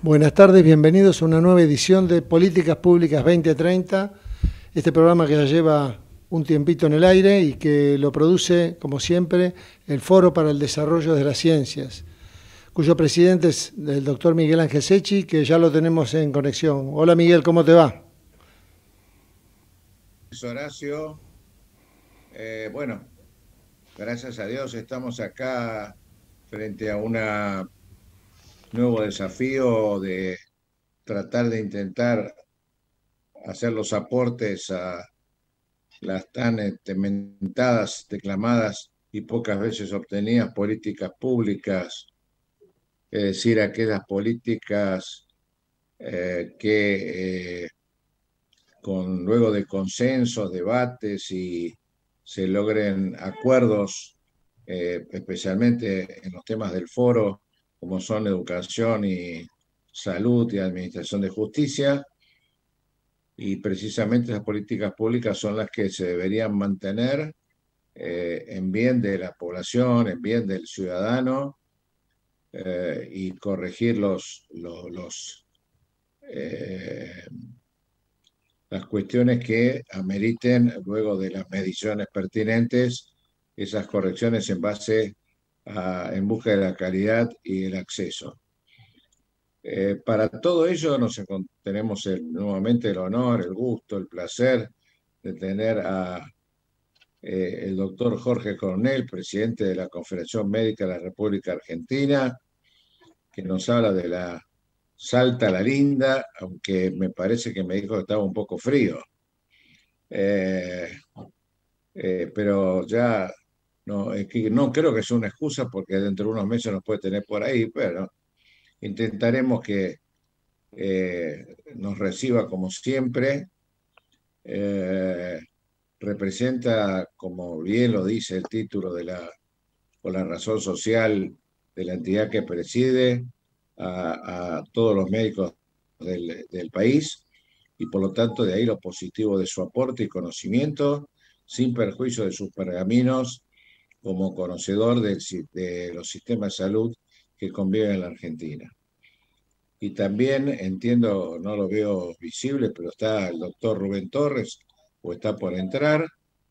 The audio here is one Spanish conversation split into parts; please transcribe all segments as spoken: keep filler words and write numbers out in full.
Buenas tardes, bienvenidos a una nueva edición de Políticas Públicas veinte treinta, este programa que ya lleva un tiempito en el aire y que lo produce, como siempre, el Foro para el Desarrollo de las Ciencias, cuyo presidente es el doctor Miguel Ángel Secchi, que ya lo tenemos en conexión. Hola Miguel, ¿cómo te va? Horacio, eh, bueno, gracias a Dios estamos acá frente a un nuevo desafío de tratar de intentar hacer los aportes a las tan este, mentadas, declamadas y pocas veces obtenidas políticas públicas, es decir, aquellas políticas eh, que eh, con luego de consensos, debates y se logren acuerdos, eh, especialmente en los temas del foro, como son educación y salud y administración de justicia, y precisamente las políticas públicas son las que se deberían mantener eh, en bien de la población, en bien del ciudadano, eh, y corregir los, los, los eh, las cuestiones que ameriten, luego de las mediciones pertinentes, esas correcciones en base a, en busca de la calidad y el acceso. Eh, para todo ello nos tenemos el, nuevamente el honor, el gusto, el placer de tener a eh, el doctor Jorge Coronel, presidente de la Confederación Médica de la República Argentina, que nos habla de la Salta la Linda, aunque me parece que me dijo que estaba un poco frío. Eh, eh, pero ya no, es que no creo que sea una excusa porque dentro de unos meses nos puede tener por ahí, pero intentaremos que eh, nos reciba como siempre. Eh, representa, como bien lo dice el título de la, o la razón social de la entidad que preside, a, a todos los médicos del, del país, y por lo tanto de ahí lo positivo de su aporte y conocimiento, sin perjuicio de sus pergaminos, como conocedor del, de los sistemas de salud que conviven en la Argentina. Y también entiendo, no lo veo visible, pero está el doctor Rubén Torres, o está por entrar.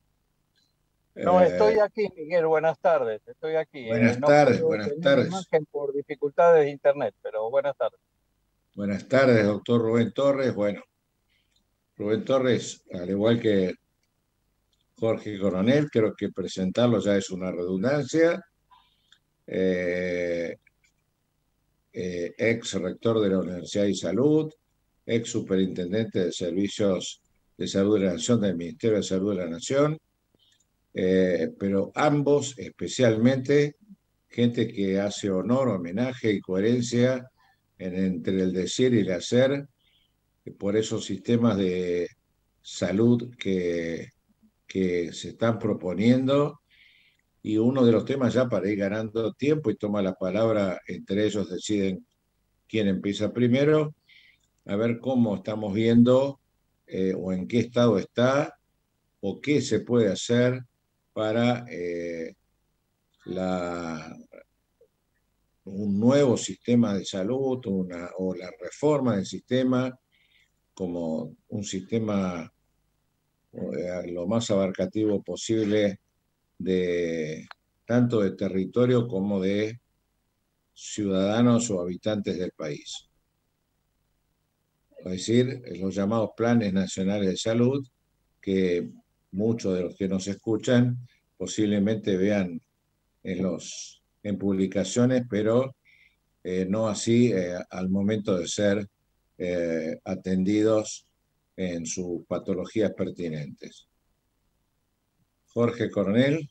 No, estoy Eh, aquí, Miguel, buenas tardes, estoy aquí. Eh, buenas no tardes, puedo buenas tener tardes. imagen por dificultades de internet, pero buenas tardes. Buenas tardes, doctor Rubén Torres. Bueno, Rubén Torres, al igual que Jorge Coronel, creo que presentarlo ya es una redundancia. Eh, eh, ex rector de la Universidad de Salud, ex superintendente de Servicios de Salud de la Nación del Ministerio de Salud de la Nación, eh, pero ambos especialmente gente que hace honor, homenaje y coherencia en, entre el decir y el hacer por esos sistemas de salud que, que se están proponiendo. Y uno de los temas, ya para ir ganando tiempo y toma la palabra, entre ellos deciden quién empieza primero, a ver cómo estamos viendo eh, o en qué estado está o qué se puede hacer para eh, la, un nuevo sistema de salud, una, o la reforma del sistema como un sistema eh, lo más abarcativo posible, de tanto de territorio como de ciudadanos o habitantes del país. Es decir, los llamados planes nacionales de salud, que muchos de los que nos escuchan posiblemente vean en, los, en publicaciones, pero eh, no así eh, al momento de ser eh, atendidos en sus patologías pertinentes. Jorge Coronel.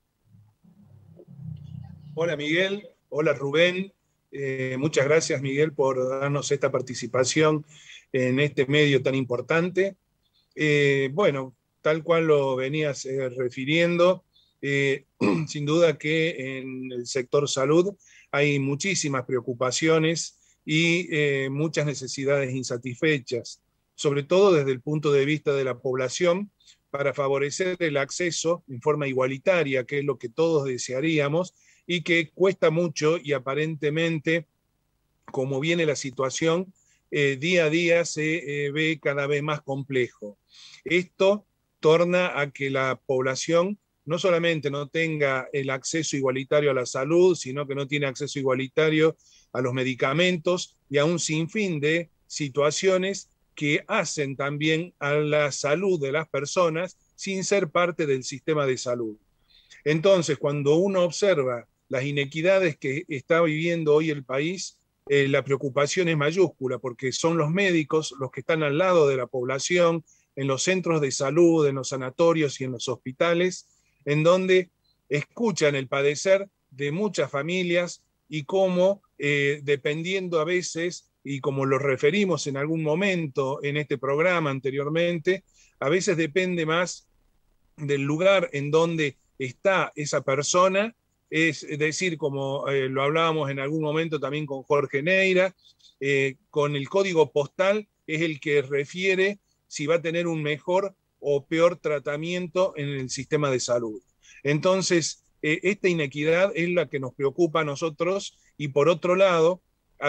Hola Miguel, hola Rubén. Eh, muchas gracias Miguel por darnos esta participación en este medio tan importante. Eh, bueno, tal cual lo venías eh, refiriendo, eh, sin duda que en el sector salud hay muchísimas preocupaciones y eh, muchas necesidades insatisfechas, sobre todo desde el punto de vista de la población, para favorecer el acceso en forma igualitaria, que es lo que todos desearíamos, y que cuesta mucho y aparentemente como viene la situación, eh, día a día se eh, ve cada vez más complejo. Esto torna a que la población no solamente no tenga el acceso igualitario a la salud, sino que no tiene acceso igualitario a los medicamentos y a un sinfín de situaciones que hacen también a la salud de las personas sin ser parte del sistema de salud. Entonces, cuando uno observa las inequidades que está viviendo hoy el país, eh, la preocupación es mayúscula, porque son los médicos los que están al lado de la población, en los centros de salud, en los sanatorios y en los hospitales, en donde escuchan el padecer de muchas familias y cómo, eh, dependiendo a veces, y como lo referimos en algún momento en este programa anteriormente, a veces depende más del lugar en donde está esa persona, es decir, como eh, lo hablábamos en algún momento también con Jorge Neira, eh, con el código postal es el que refiere si va a tener un mejor o peor tratamiento en el sistema de salud. Entonces, eh, esta inequidad es la que nos preocupa a nosotros y por otro lado,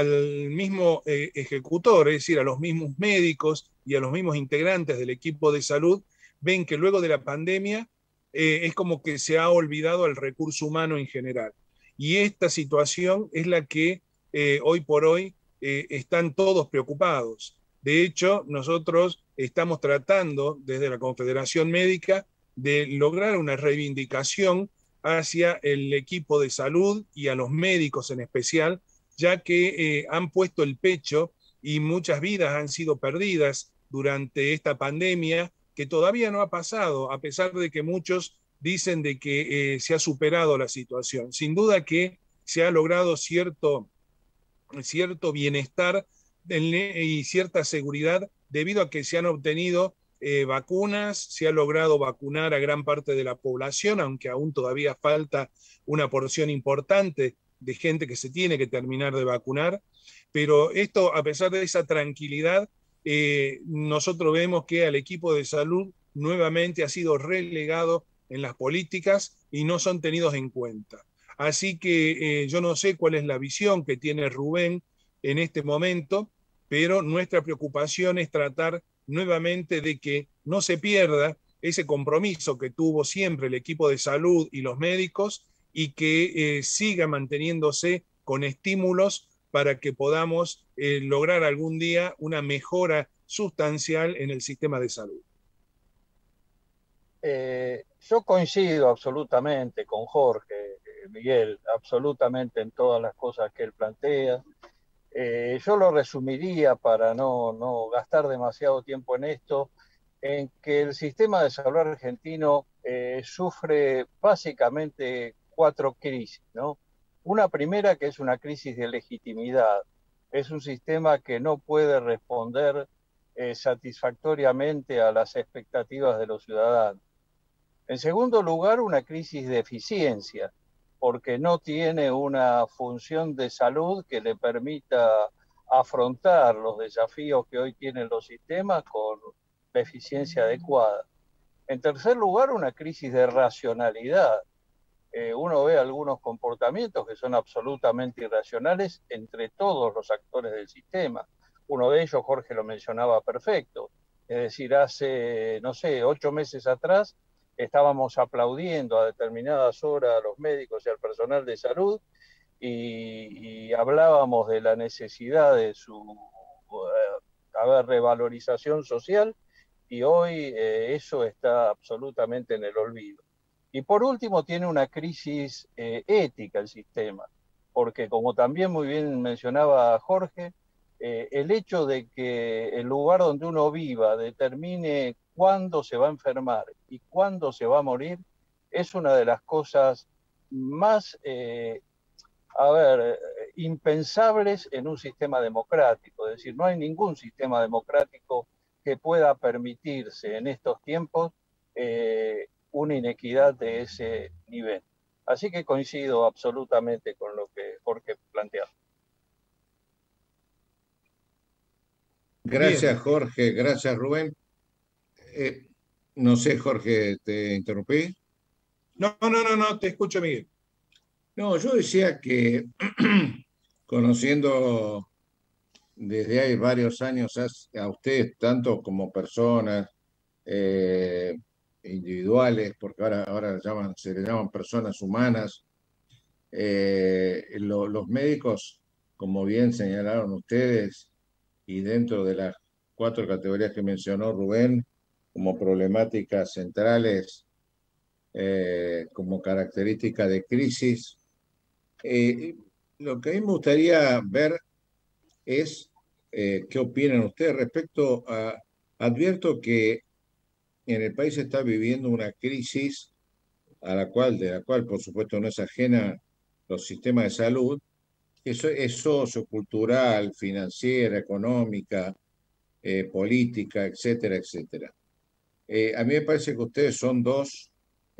al mismo eh, ejecutor, es decir, a los mismos médicos y a los mismos integrantes del equipo de salud, ven que luego de la pandemia eh, es como que se ha olvidado el recurso humano en general. Y esta situación es la que eh, hoy por hoy eh, están todos preocupados. De hecho, nosotros estamos tratando desde la Confederación Médica de lograr una reivindicación hacia el equipo de salud y a los médicos en especial, ya que eh, han puesto el pecho y muchas vidas han sido perdidas durante esta pandemia que todavía no ha pasado, a pesar de que muchos dicen de que eh, se ha superado la situación. Sin duda que se ha logrado cierto, cierto bienestar y cierta seguridad debido a que se han obtenido eh, vacunas, se ha logrado vacunar a gran parte de la población, aunque aún todavía falta una porción importante de gente que se tiene que terminar de vacunar, pero esto, a pesar de esa tranquilidad, eh, nosotros vemos que al equipo de salud nuevamente ha sido relegado en las políticas y no son tenidos en cuenta. Así que eh, yo no sé cuál es la visión que tiene Rubén en este momento, pero nuestra preocupación es tratar nuevamente de que no se pierda ese compromiso que tuvo siempre el equipo de salud y los médicos y que eh, siga manteniéndose con estímulos para que podamos eh, lograr algún día una mejora sustancial en el sistema de salud. Eh, yo coincido absolutamente con Jorge, eh, Miguel, absolutamente en todas las cosas que él plantea. Eh, yo lo resumiría para no, no gastar demasiado tiempo en esto, en que el sistema de salud argentino eh, sufre básicamente cuatro crisis, ¿no? Una primera que es una crisis de legitimidad. Es un sistema que no puede responder eh, satisfactoriamente a las expectativas de los ciudadanos. En segundo lugar, una crisis de eficiencia, porque no tiene una función de salud que le permita afrontar los desafíos que hoy tienen los sistemas con la eficiencia adecuada. En tercer lugar, una crisis de racionalidad. Eh, uno ve algunos comportamientos que son absolutamente irracionales entre todos los actores del sistema. Uno de ellos, Jorge lo mencionaba perfecto, es decir, hace, no sé, ocho meses atrás, estábamos aplaudiendo a determinadas horas a los médicos y al personal de salud y, y hablábamos de la necesidad de su eh, a ver, revalorización social y hoy eh, eso está absolutamente en el olvido. Y por último tiene una crisis eh, ética el sistema, porque como también muy bien mencionaba Jorge, eh, el hecho de que el lugar donde uno viva determine cuándo se va a enfermar y cuándo se va a morir, es una de las cosas más, eh, a ver, impensables en un sistema democrático. Es decir, no hay ningún sistema democrático que pueda permitirse en estos tiempos eh, una inequidad de ese nivel. Así que coincido absolutamente con lo que Jorge planteaba. Gracias, Bien. Jorge. Gracias, Rubén. Eh, no sé, Jorge, ¿te interrumpí? No, no, no, no, te escucho, Miguel. No, yo decía que conociendo desde hay varios años a, a ustedes, tanto como personas eh, individuales, porque ahora, ahora llaman, se le llaman personas humanas, eh, lo, los médicos, como bien señalaron ustedes, y dentro de las cuatro categorías que mencionó Rubén, como problemáticas centrales, eh, como característica de crisis, eh, lo que a mí me gustaría ver es eh, qué opinan ustedes respecto a, advierto que en el país se está viviendo una crisis a la cual, de la cual por supuesto no es ajena los sistemas de salud, eso es sociocultural, financiera, económica, eh, política, etcétera, etcétera. Eh, a mí me parece que ustedes son dos,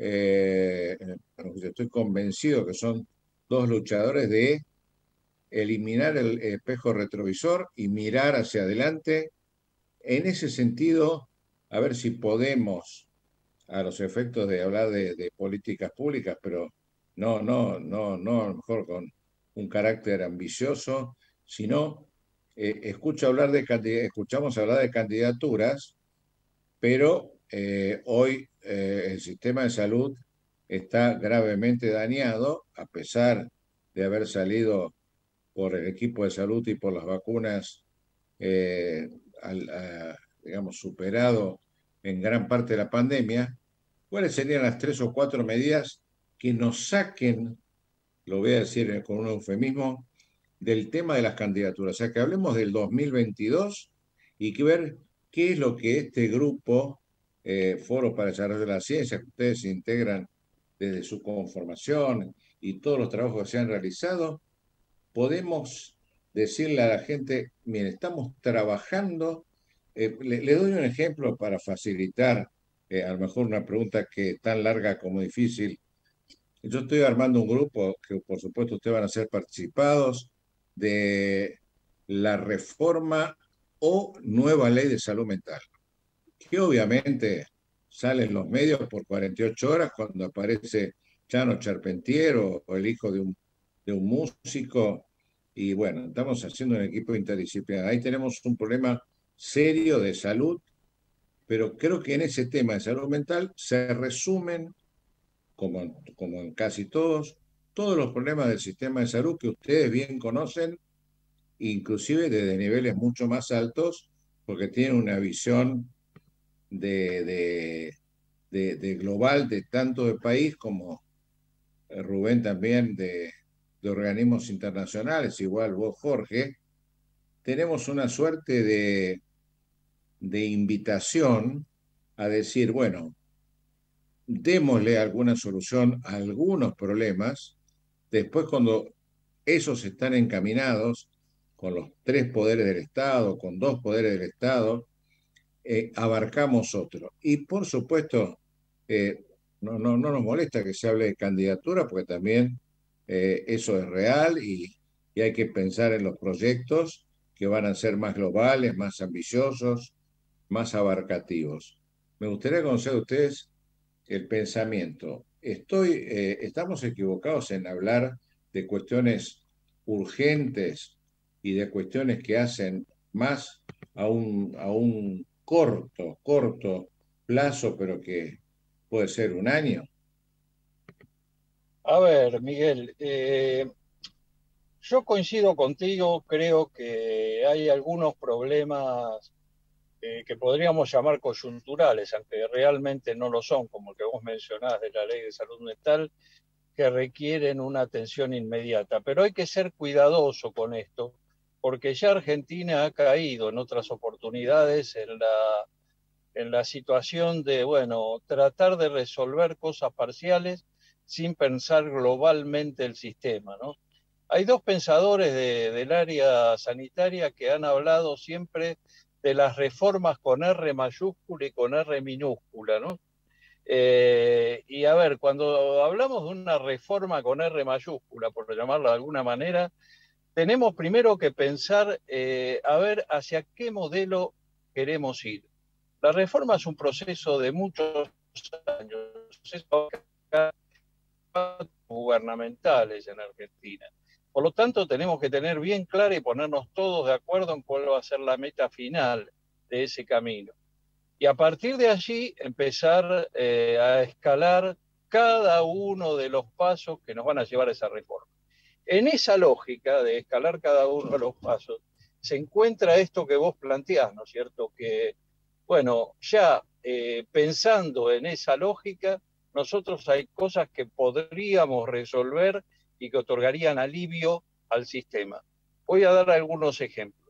eh, estoy convencido que son dos luchadores de eliminar el espejo retrovisor y mirar hacia adelante. En ese sentido, a ver si podemos, a los efectos de hablar de, de políticas públicas, pero no, no, no, no, a lo mejor con un carácter ambicioso, sino eh, escucho hablar de, escuchamos hablar de candidaturas, pero eh, hoy eh, el sistema de salud está gravemente dañado, a pesar de haber salido por el equipo de salud y por las vacunas, eh, al, a, digamos, superado en gran parte de la pandemia. ¿Cuáles serían las tres o cuatro medidas que nos saquen, lo voy a decir con un eufemismo, del tema de las candidaturas? O sea, que hablemos del dos mil veintidós y que ver qué es lo que este grupo, eh, Foro para el Desarrollo de la Ciencia, que ustedes se integran desde su conformación y todos los trabajos que se han realizado, podemos decirle a la gente, miren, estamos trabajando. Eh, le, le, doy un ejemplo para facilitar eh, a lo mejor una pregunta que es tan larga como difícil. Yo estoy armando un grupo que por supuesto ustedes van a ser participados de la reforma o nueva ley de salud mental, que obviamente sale en los medios por cuarenta y ocho horas cuando aparece Chano Charpentier o el hijo de un, de un músico. Y bueno, estamos haciendo un equipo interdisciplinario. Ahí tenemos un problema serio de salud, pero creo que en ese tema de salud mental se resumen, como, como en casi todos, todos los problemas del sistema de salud que ustedes bien conocen, inclusive desde niveles mucho más altos, porque tienen una visión de, de, de, de global de tanto de país como Rubén también de, de organismos internacionales, igual vos, Jorge. Tenemos una suerte de, de invitación a decir, bueno, démosle alguna solución a algunos problemas. Después, cuando esos están encaminados con los tres poderes del Estado, con dos poderes del Estado, eh, abarcamos otro. Y por supuesto, eh, no, no, no nos molesta que se hable de candidatura, porque también eh, eso es real y, y hay que pensar en los proyectos que van a ser más globales, más ambiciosos, más abarcativos. Me gustaría conocer de ustedes el pensamiento. Estoy, eh, ¿estamos equivocados en hablar de cuestiones urgentes y de cuestiones que hacen más a un, a un corto, corto plazo, pero que puede ser un año? A ver, Miguel, eh, yo coincido contigo, creo que hay algunos problemas eh, que podríamos llamar coyunturales, aunque realmente no lo son, como el que vos mencionás de la Ley de Salud Mental, que requieren una atención inmediata. Pero hay que ser cuidadoso con esto, porque ya Argentina ha caído en otras oportunidades en la, en la situación de, bueno, tratar de resolver cosas parciales sin pensar globalmente el sistema, ¿no? Hay dos pensadores de, del área sanitaria que han hablado siempre de las reformas con R mayúscula y con R minúscula, ¿no? Eh, y a ver, cuando hablamos de una reforma con R mayúscula, por llamarla de alguna manera, tenemos primero que pensar eh, a ver hacia qué modelo queremos ir. La reforma es un proceso de muchos años gubernamentales en Argentina. Por lo tanto, tenemos que tener bien clara y ponernos todos de acuerdo en cuál va a ser la meta final de ese camino. Y a partir de allí empezar eh, a escalar cada uno de los pasos que nos van a llevar a esa reforma. En esa lógica de escalar cada uno de los pasos, se encuentra esto que vos planteás, ¿no es cierto? Que, bueno, ya eh, pensando en esa lógica, nosotros hay cosas que podríamos resolver y que otorgarían alivio al sistema. Voy a dar algunos ejemplos.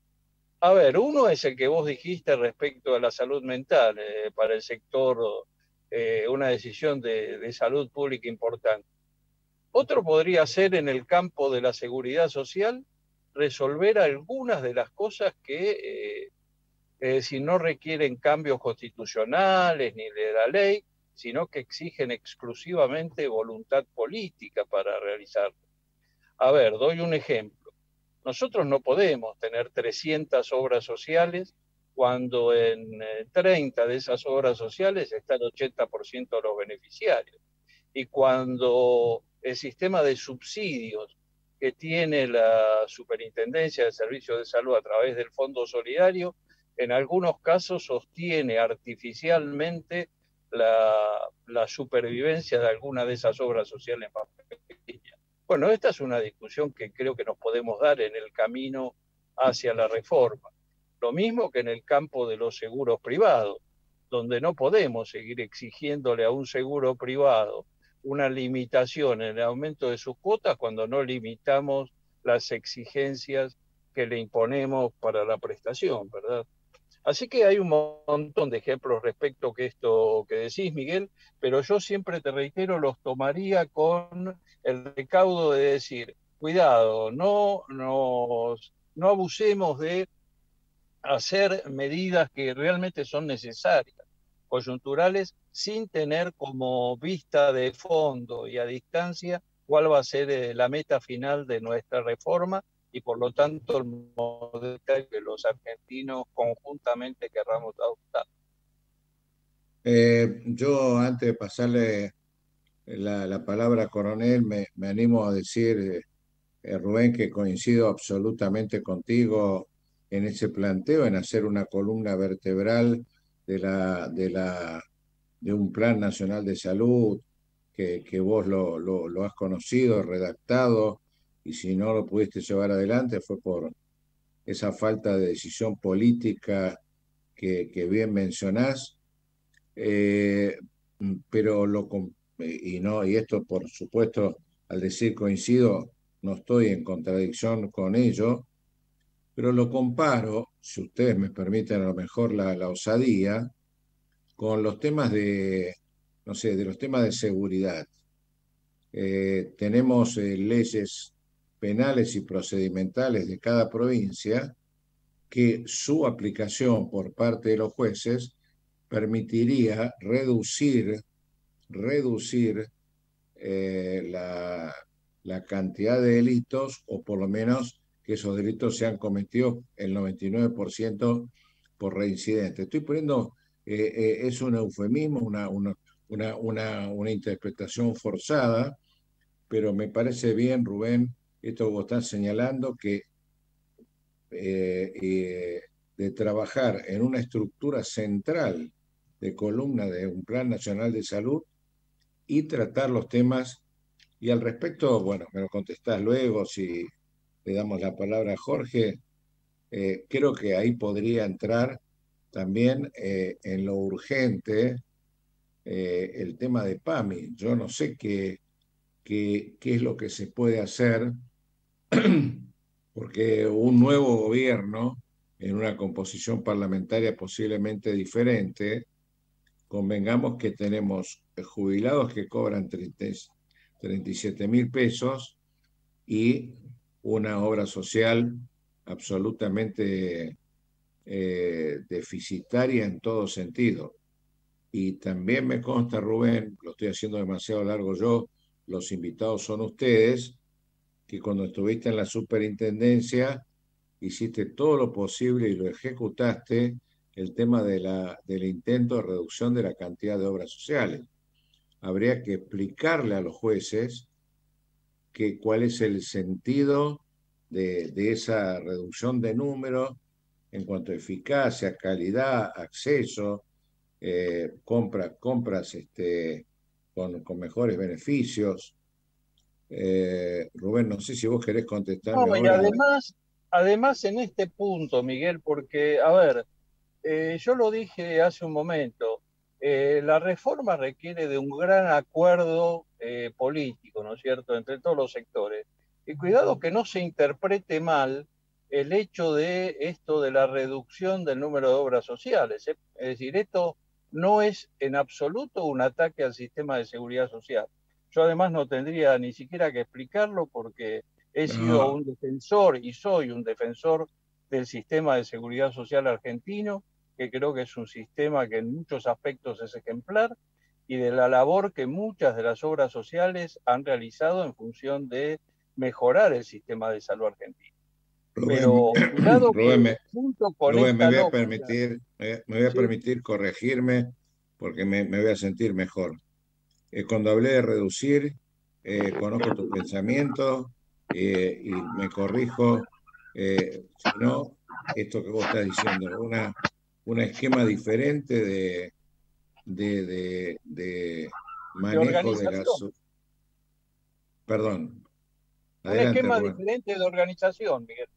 A ver, uno es el que vos dijiste respecto a la salud mental, eh, para el sector, eh, una decisión de, de salud pública importante. Otro podría ser en el campo de la seguridad social, resolver algunas de las cosas que, eh, eh, si no requieren cambios constitucionales ni de la ley, sino que exigen exclusivamente voluntad política para realizarlo. A ver, doy un ejemplo. Nosotros no podemos tener trescientas obras sociales cuando en treinta de esas obras sociales está el ochenta por ciento de los beneficiarios. Y cuando el sistema de subsidios que tiene la Superintendencia de Servicios de Salud a través del Fondo Solidario, en algunos casos sostiene artificialmente la, la supervivencia de alguna de esas obras sociales más pequeñas. Bueno, esta es una discusión que creo que nos podemos dar en el camino hacia la reforma. Lo mismo que en el campo de los seguros privados, donde no podemos seguir exigiéndole a un seguro privado una limitación en el aumento de sus cuotas cuando no limitamos las exigencias que le imponemos para la prestación, ¿verdad? Así que hay un montón de ejemplos respecto a esto que decís, Miguel, pero yo siempre te reitero, los tomaría con el recaudo de decir, cuidado, no, nos, no abusemos de hacer medidas que realmente son necesarias, coyunturales, sin tener como vista de fondo y a distancia cuál va a ser la meta final de nuestra reforma y por lo tanto el modelo que los argentinos conjuntamente querramos adoptar. Eh, yo, antes de pasarle la, la palabra a Coronel, me, me animo a decir, eh, Rubén, que coincido absolutamente contigo en ese planteo, en hacer una columna vertebral de, la, de, la, de un Plan Nacional de Salud, que, que vos lo, lo, lo has conocido, redactado, y si no lo pudiste llevar adelante fue por esa falta de decisión política que, que bien mencionás. Eh, pero lo, y, no, y esto por supuesto, al decir coincido, no estoy en contradicción con ello, pero lo comparo, si ustedes me permiten a lo mejor la, la osadía, con los temas de, no sé, de los temas de seguridad. Eh, tenemos eh, leyes penales y procedimentales de cada provincia que su aplicación por parte de los jueces permitiría reducir, reducir eh, la, la cantidad de delitos, o por lo menos que esos delitos sean cometidos el noventa y nueve por ciento por reincidente. Estoy poniendo, eh, eh, es un eufemismo, una, una, una, una, una interpretación forzada, pero me parece bien, Rubén, esto que vos estás señalando, que eh, eh, de trabajar en una estructura central de columna de un Plan Nacional de Salud y tratar los temas. Y al respecto, bueno, me lo contestás luego si le damos la palabra a Jorge. Eh, creo que ahí podría entrar también eh, en lo urgente eh, el tema de PAMI. Yo no sé qué, qué, qué es lo que se puede hacer, porque un nuevo gobierno en una composición parlamentaria posiblemente diferente, convengamos que tenemos jubilados que cobran treinta y siete mil pesos y una obra social absolutamente eh, deficitaria en todo sentido. Y también me consta, Rubén, lo estoy haciendo demasiado largo yo, los invitados son ustedes, que cuando estuviste en la superintendencia hiciste todo lo posible y lo ejecutaste, el tema de la, del intento de reducción de la cantidad de obras sociales. Habría que explicarle a los jueces que, cuál es el sentido de, de esa reducción de números en cuanto a eficacia, calidad, acceso, eh, compra, compras este, con, con mejores beneficios. Eh, Rubén, no sé si vos querés contestarme No, y ahora. además, además en este punto, Miguel, porque, a ver, eh, yo lo dije hace un momento, eh, la reforma requiere de un gran acuerdo eh, político, ¿no es cierto?, entre todos los sectores. Y cuidado que no se interprete mal el hecho de esto de la reducción del número de obras sociales. ¿eh? Es decir, esto no es en absoluto un ataque al sistema de seguridad social. Yo además no tendría ni siquiera que explicarlo porque he sido No, un defensor y soy un defensor del sistema de seguridad social argentino, que creo que es un sistema que en muchos aspectos es ejemplar, y de la labor que muchas de las obras sociales han realizado en función de mejorar el sistema de salud argentino. Rubén, Pero cuidado Rubén, que me, junto con Rubén, me esta voy a lógica, permitir, me, me voy a ¿sí? permitir corregirme porque me, me voy a sentir mejor. Eh, cuando hablé de reducir, eh, conozco tu pensamiento eh, y me corrijo. Eh, si no, esto que vos estás diciendo, una, un esquema diferente de, de, de, de De manejo de las... organización, Perdón, un adelante, esquema Rubén. diferente de organización, Miguel.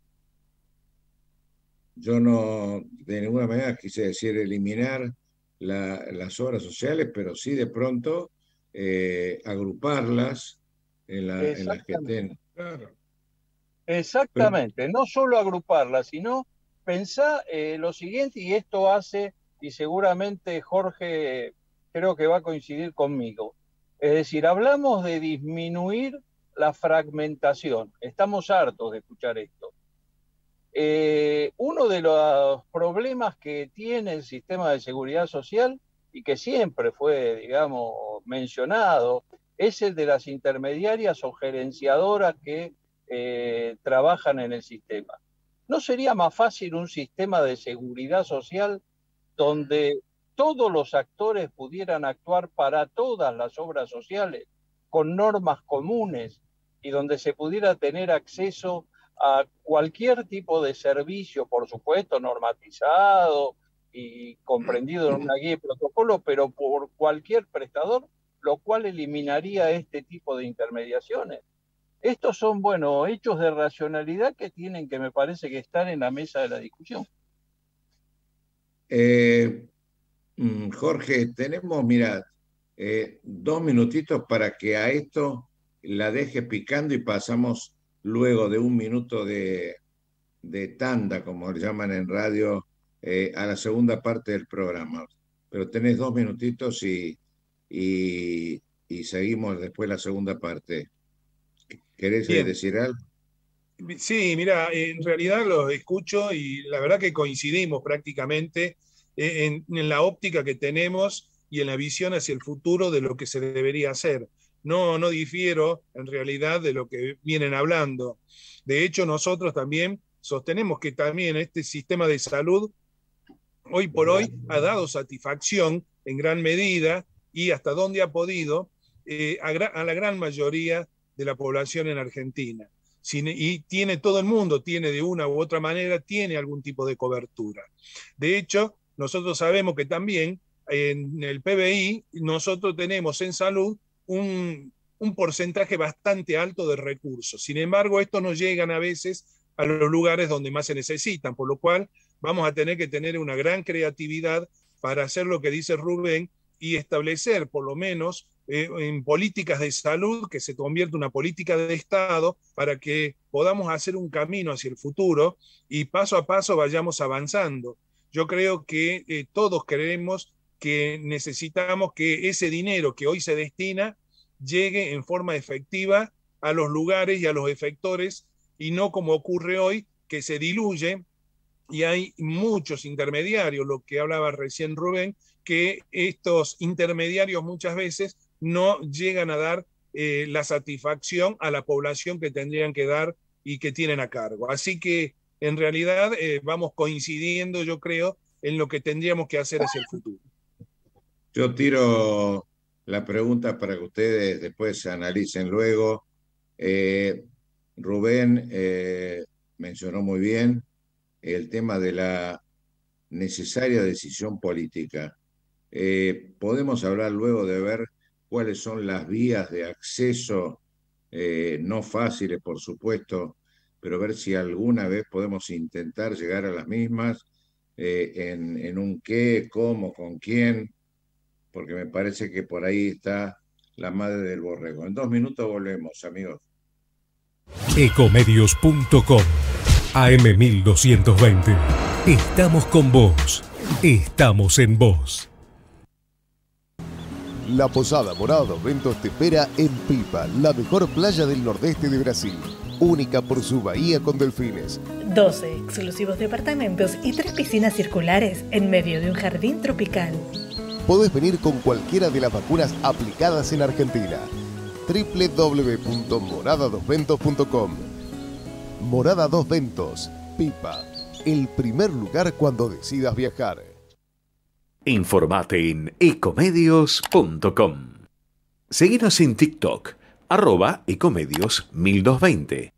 Yo no de ninguna manera quise decir eliminar la- las obras sociales, pero sí de pronto eh, agruparlas en, la, en las que Exactamente. estén. Claro. Pero, Exactamente, no solo agruparla, sino pensar eh, lo siguiente, y esto hace, y seguramente Jorge creo que va a coincidir conmigo. Es decir, hablamos de disminuir la fragmentación. Estamos hartos de escuchar esto. Eh, uno de los problemas que tiene el sistema de seguridad social y que siempre fue, digamos, mencionado, es el de las intermediarias o gerenciadoras que eh, trabajan en el sistema. ¿No sería más fácil un sistema de seguridad social donde todos los actores pudieran actuar para todas las obras sociales con normas comunes y donde se pudiera tener acceso a cualquier tipo de servicio, por supuesto, normatizado y comprendido en una guía de protocolo, pero por cualquier prestador, lo cual eliminaría este tipo de intermediaciones? Estos son, bueno, hechos de racionalidad que tienen que, me parece, que estar en la mesa de la discusión. eh, mm, Jorge, tenemos, mira, eh, dos minutitos para que a esto la deje picando y pasamos luego de un minuto de, de tanda, como le llaman en radio, eh, a la segunda parte del programa. Pero tenés dos minutitos y, y, y seguimos después la segunda parte. ¿Querés eh, Bien, decir algo? sí, mira, en realidad los escucho y la verdad que coincidimos prácticamente en, en la óptica que tenemos y en la visión hacia el futuro de lo que se debería hacer. No, no difiero en realidad de lo que vienen hablando. De hecho, nosotros también sostenemos que también este sistema de salud hoy por hoy ha dado satisfacción en gran medida y hasta donde ha podido eh, a, a la gran mayoría de la población en Argentina. Y tiene todo el mundo, tiene de una u otra manera, tiene algún tipo de cobertura. De hecho, nosotros sabemos que también en el P B I nosotros tenemos en salud un, un porcentaje bastante alto de recursos. Sin embargo, estos no llegan a veces a los lugares donde más se necesitan, por lo cual vamos a tener que tener una gran creatividad para hacer lo que dice Rubén y establecer por lo menos eh, en políticas de salud que se convierta en una política de Estado para que podamos hacer un camino hacia el futuro y paso a paso vayamos avanzando. Yo creo que eh, todos creemos que necesitamos que ese dinero que hoy se destina llegue en forma efectiva a los lugares y a los efectores y no como ocurre hoy, que se diluye y hay muchos intermediarios, lo que hablaba recién Rubén, que estos intermediarios muchas veces no llegan a dar eh, la satisfacción a la población que tendrían que dar y que tienen a cargo. Así que en realidad eh, vamos coincidiendo, yo creo, en lo que tendríamos que hacer hacia el futuro. Yo tiro la pregunta para que ustedes después se analicen luego. Eh, Rubén eh, mencionó muy bien el tema de la necesaria decisión política. Eh, podemos hablar luego de ver cuáles son las vías de acceso, eh, no fáciles, por supuesto, pero ver si alguna vez podemos intentar llegar a las mismas, eh, en, en un qué, cómo, con quién, porque me parece que por ahí está la madre del borrego. En dos minutos volvemos, amigos. Ecomedios punto com A M mil doscientos veinte. Estamos con vos. Estamos en vos. La Posada Morada dos Ventos te espera en Pipa, la mejor playa del nordeste de Brasil. Única por su bahía con delfines. doce exclusivos departamentos y tres piscinas circulares en medio de un jardín tropical. Podés venir con cualquiera de las vacunas aplicadas en Argentina. doble u doble u doble u punto morada dos ventos punto com. Morada dos Ventos, Pipa, el primer lugar cuando decidas viajar. Informate en ecomedios punto com. Seguinos en TikTok, arroba ecomedios mil doscientos veinte.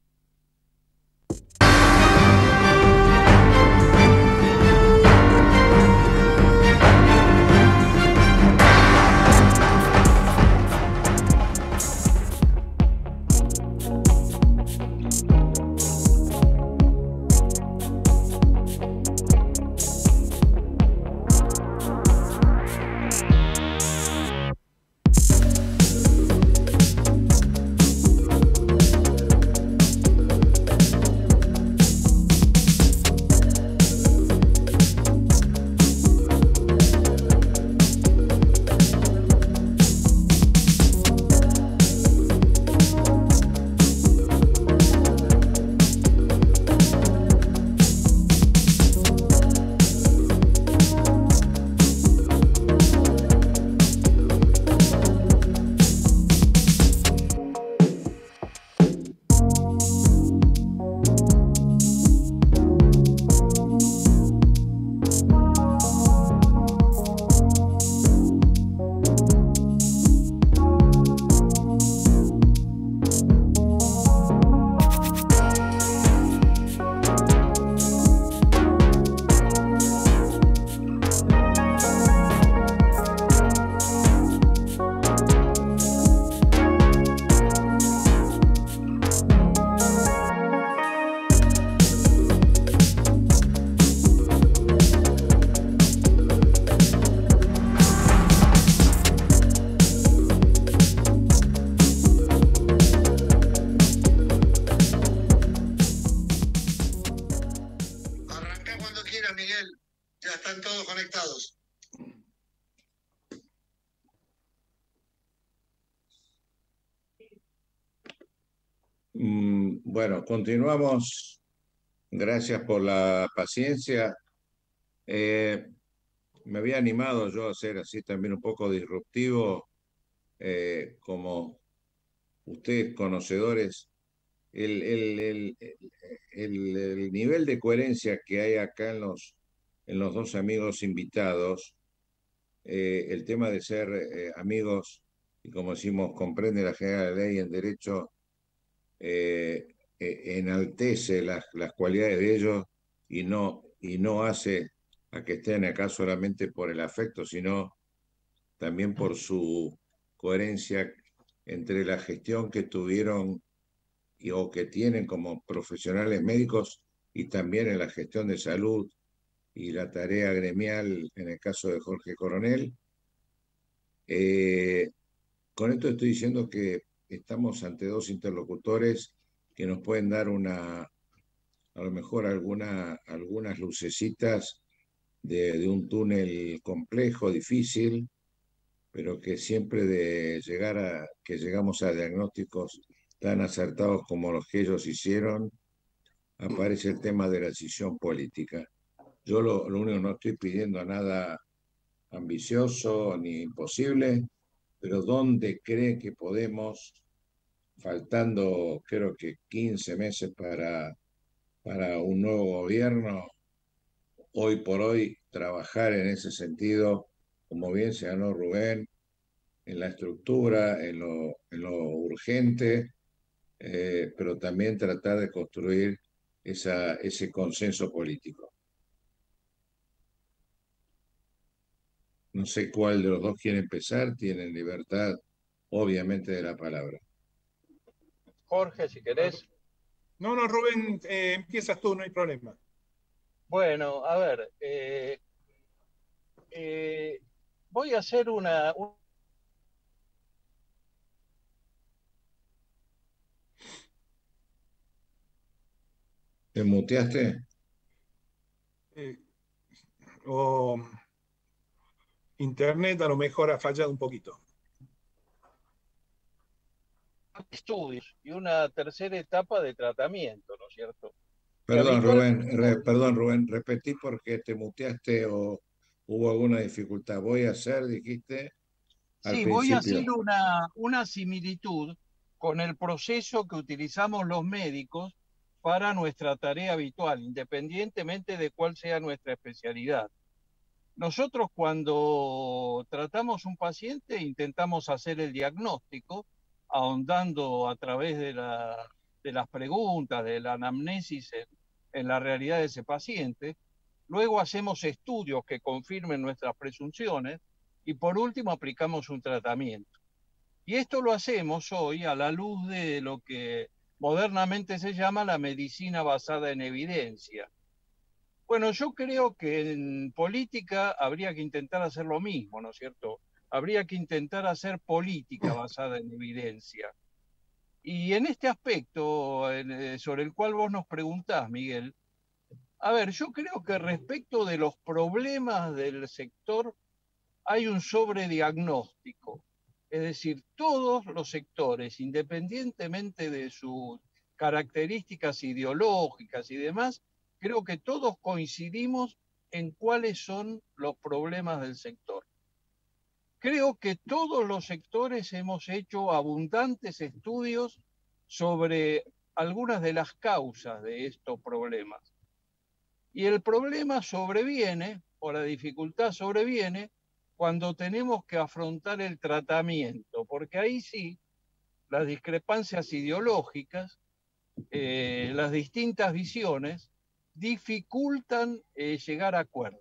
Mm, Bueno, continuamos. Gracias por la paciencia. Eh, me había animado yo a ser así también un poco disruptivo, eh, como ustedes conocedores. El, el, el, el, el nivel de coherencia que hay acá en los, en los dos amigos invitados, eh, el tema de ser eh, amigos, y como decimos, comprende la general ley en derecho, eh, eh, enaltece las, las cualidades de ellos y no, y no hace a que estén acá solamente por el afecto, sino también por su coherencia entre la gestión que tuvieron y, o que tienen como profesionales médicos y también en la gestión de salud y la tarea gremial en el caso de Jorge Coronel. Eh, con esto estoy diciendo que estamos ante dos interlocutores que nos pueden dar una, a lo mejor alguna, algunas lucecitas de, de un túnel complejo, difícil, pero que siempre de llegar a, que llegamos a diagnósticos tan acertados como los que ellos hicieron, aparece el tema de la decisión política. Yo lo, lo único, no estoy pidiendo nada ambicioso ni imposible, pero ¿dónde cree que podemos, faltando creo que quince meses para, para un nuevo gobierno, hoy por hoy trabajar en ese sentido, como bien se ganó Rubén, en la estructura, en lo, en lo urgente, eh, pero también tratar de construir esa, ese consenso político. No sé cuál de los dos quiere empezar, tienen libertad, obviamente, de la palabra. Jorge, si querés. No, no, Rubén, eh, empiezas tú, no hay problema. Bueno, a ver, eh, eh, voy a hacer una, un- ¿Te muteaste? Eh, o Internet a lo mejor ha fallado un poquito. estudios y una tercera etapa de tratamiento, ¿no es cierto? Que Perdón, habitualmente, Rubén, re- perdón, Rubén, repetí porque te muteaste o hubo alguna dificultad. Voy a hacer, dijiste al sí, voy a hacer principio. una, una similitud con el proceso que utilizamos los médicos para nuestra tarea habitual, independientemente de cuál sea nuestra especialidad. Nosotros cuando tratamos un paciente intentamos hacer el diagnóstico, ahondando a través de, la, de las preguntas, de la anamnesis en, en la realidad de ese paciente. Luego hacemos estudios que confirmen nuestras presunciones y por último aplicamos un tratamiento. Y esto lo hacemos hoy a la luz de lo que modernamente se llama la medicina basada en evidencia. Bueno, yo creo que en política habría que intentar hacer lo mismo, ¿no es cierto? Habría que intentar hacer política basada en evidencia. Y en este aspecto, en, eh, sobre el cual vos nos preguntás, Miguel, a ver, yo creo que respecto de los problemas del sector hay un sobrediagnóstico. Es decir, todos los sectores, independientemente de sus características ideológicas y demás, creo que todos coincidimos en cuáles son los problemas del sector. Creo que todos los sectores hemos hecho abundantes estudios sobre algunas de las causas de estos problemas. Y el problema sobreviene, o la dificultad sobreviene, cuando tenemos que afrontar el tratamiento, porque ahí sí, las discrepancias ideológicas, eh, las distintas visiones, dificultan eh, llegar a acuerdos.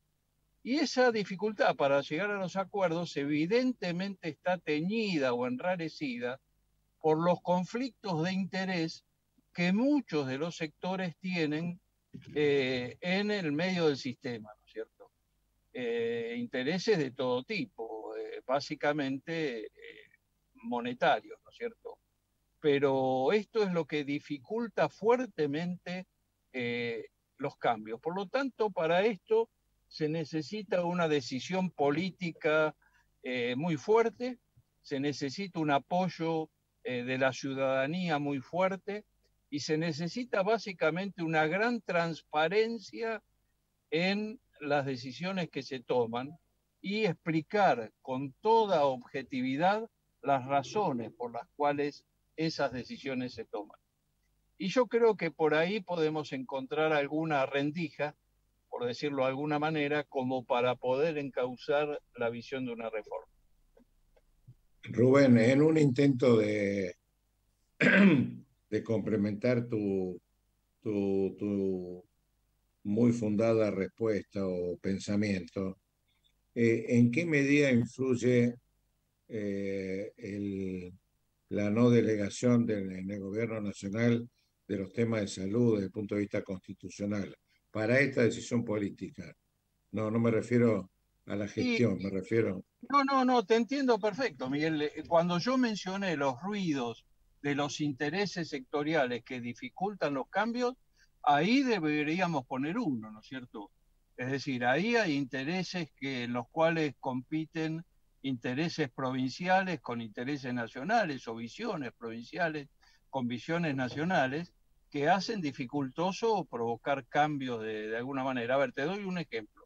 Y esa dificultad para llegar a los acuerdos evidentemente está teñida o enrarecida por los conflictos de interés que muchos de los sectores tienen eh, en el medio del sistema, ¿no es cierto? Eh, intereses de todo tipo, eh, básicamente eh, monetarios, ¿no es cierto? Pero esto es lo que dificulta fuertemente eh, los cambios. Por lo tanto, para esto se necesita una decisión política eh, muy fuerte, se necesita un apoyo eh, de la ciudadanía muy fuerte y se necesita básicamente una gran transparencia en las decisiones que se toman y explicar con toda objetividad las razones por las cuales esas decisiones se toman. Y yo creo que por ahí podemos encontrar alguna rendija, por decirlo de alguna manera, como para poder encauzar la visión de una reforma. Rubén, en un intento de, de complementar tu, tu, tu muy fundada respuesta o pensamiento, eh, ¿en qué medida influye eh, el, la no delegación del, en el gobierno nacional de los temas de salud desde el punto de vista constitucional para esta decisión política? No, no me refiero a la Y gestión, me refiero... no, no, no, te entiendo perfecto, Miguel. Cuando yo mencioné los ruidos de los intereses sectoriales que dificultan los cambios, ahí deberíamos poner uno, ¿no es cierto? Es decir, ahí hay intereses que, en los cuales compiten intereses provinciales con intereses nacionales o visiones provinciales con visiones nacionales que hacen dificultoso provocar cambios de, de alguna manera. A ver, te doy un ejemplo.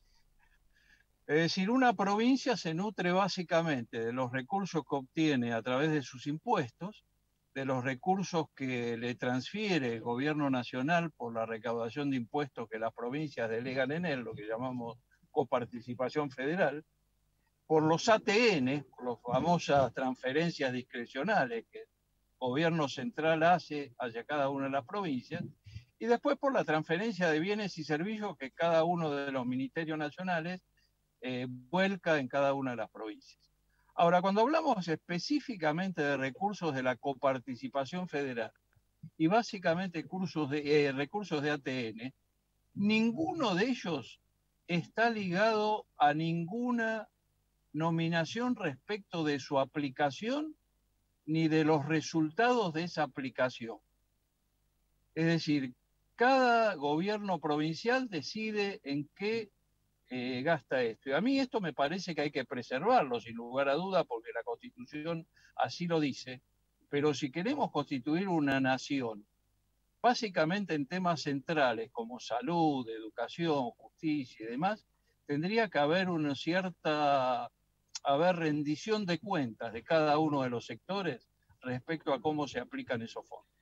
Es decir, una provincia se nutre básicamente de los recursos que obtiene a través de sus impuestos, de los recursos que le transfiere el gobierno nacional por la recaudación de impuestos que las provincias delegan en él, lo que llamamos coparticipación federal, por los A T N, por las famosas transferencias discrecionales que gobierno central hace hacia cada una de las provincias, y después por la transferencia de bienes y servicios que cada uno de los ministerios nacionales eh, vuelca en cada una de las provincias. Ahora, cuando hablamos específicamente de recursos de la coparticipación federal y básicamente cursos de, eh, recursos de A T N, ninguno de ellos está ligado a ninguna nominación respecto de su aplicación ni de los resultados de esa aplicación. Es decir, cada gobierno provincial decide en qué eh, gasta esto. Y a mí esto me parece que hay que preservarlo, sin lugar a duda, porque la Constitución así lo dice. Pero si queremos constituir una nación, básicamente en temas centrales como salud, educación, justicia y demás, tendría que haber una cierta haber rendición de cuentas de cada uno de los sectores respecto a cómo se aplican esos fondos.